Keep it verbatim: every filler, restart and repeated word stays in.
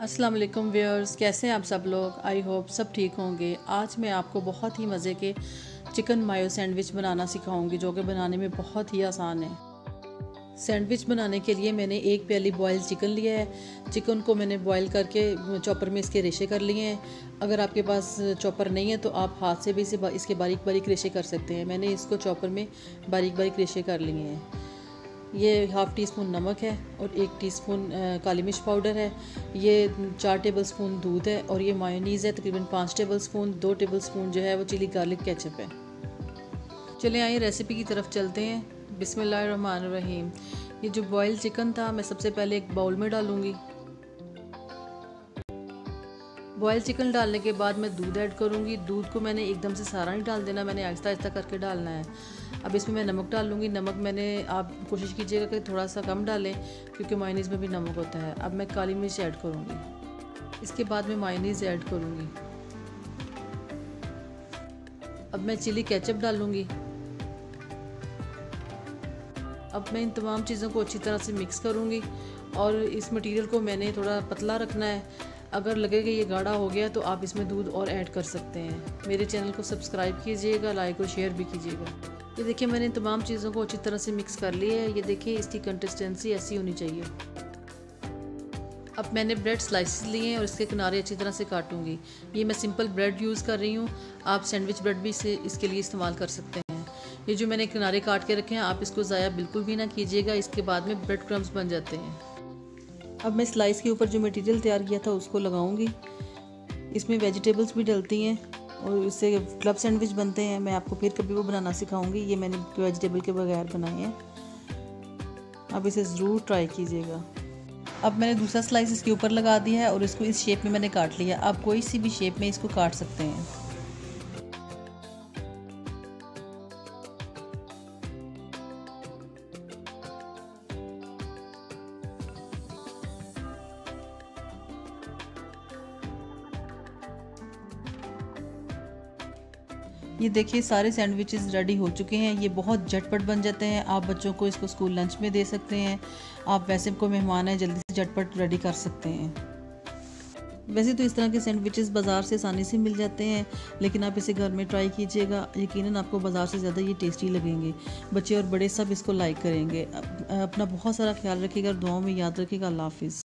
अस्सलाम वालेकुम व्यूअर्स, कैसे हैं आप सब लोग। आई होप सब ठीक होंगे। आज मैं आपको बहुत ही मज़े के चिकन मायो सैंडविच बनाना सिखाऊंगी, जो कि बनाने में बहुत ही आसान है। सैंडविच बनाने के लिए मैंने एक प्याली बॉयल चिकन लिया है। चिकन को मैंने बॉयल करके चॉपर में इसके रेशे कर लिए हैं। अगर आपके पास चॉपर नहीं है तो आप हाथ से भी इसे इसके बारीक बारीक रेशे कर सकते हैं। मैंने इसको चॉपर में बारीक बारीक रेशे कर लिए हैं। ये हाफ़ टी स्पून नमक है और एक टीस्पून काली मिर्च पाउडर है। ये चार टेबल स्पून दूध है और ये मायोनीज़ है तकरीबन पाँच टेबल स्पून। दो टेबल स्पून जो है वो चिली गार्लिक केचप है। चले आइए रेसिपी की तरफ चलते हैं। बिस्मिल्लाहिर्रहमानिर्रहीम। ये जो बॉयल चिकन था मैं सबसे पहले एक बाउल में डालूँगी। बॉयल चिकन डालने के बाद मैं दूध ऐड करूँगी। दूध को मैंने एकदम से सारा नहीं डाल देना, मैंने आहिस्ता आहिस्ता करके डालना है। अब इसमें मैं नमक डाल लूँगी। नमक मैंने आप कोशिश कीजिएगा कि थोड़ा सा कम डालें क्योंकि मायोनीज़ में भी नमक होता है। अब मैं काली मिर्च ऐड करूँगी। इसके बाद मैं मायोनीज़ ऐड करूँगी। अब मैं चिली केचप डालूँगी। अब मैं इन तमाम चीज़ों को अच्छी तरह से मिक्स करूँगी और इस मटेरियल को मैंने थोड़ा पतला रखना है। अगर लगे कि ये गाढ़ा हो गया तो आप इसमें दूध और ऐड कर सकते हैं। मेरे चैनल को सब्सक्राइब कीजिएगा, लाइक और शेयर भी कीजिएगा। ये देखिए मैंने तमाम चीज़ों को अच्छी तरह से मिक्स कर लिया है। ये देखिए इसकी कंसिस्टेंसी ऐसी होनी चाहिए। अब मैंने ब्रेड स्लाइसेस लिए हैं और इसके किनारे अच्छी तरह से काटूंगी। ये मैं सिंपल ब्रेड यूज़ कर रही हूँ, आप सैंडविच ब्रेड भी इसे इसके लिए इस्तेमाल कर सकते हैं। ये जो मैंने किनारे काट के रखे हैं आप इसको ज़ाया बिल्कुल भी ना कीजिएगा, इसके बाद में ब्रेड क्रम्स बन जाते हैं। अब मैं स्लाइस के ऊपर जो मटेरियल तैयार किया था उसको लगाऊंगी। इसमें वेजिटेबल्स भी डलती हैं और इससे क्लब सैंडविच बनते हैं। मैं आपको फिर कभी वो बनाना सिखाऊंगी। ये मैंने वेजिटेबल के बगैर बनाए हैं। अब इसे ज़रूर ट्राई कीजिएगा। अब मैंने दूसरा स्लाइस इसके ऊपर लगा दिया है और इसको इस शेप में मैंने काट लिया। आप कोई सी भी शेप में इसको काट सकते हैं। ये देखिए सारे सैंडविचेस रेडी हो चुके हैं। ये बहुत झटपट बन जाते हैं। आप बच्चों को इसको स्कूल लंच में दे सकते हैं। आप वैसे कोई मेहमान है जल्दी से झटपट रेडी कर सकते हैं। वैसे तो इस तरह के सैंडविचेस बाज़ार से आसानी से मिल जाते हैं, लेकिन आप इसे घर में ट्राई कीजिएगा। यकीनन आपको बाज़ार से ज़्यादा ये टेस्टी लगेंगे। बच्चे और बड़े सब इसको लाइक करेंगे। अपना बहुत सारा ख्याल रखिएगा, दुआओं में याद रखिएगा। अल्लाह हाफिज़।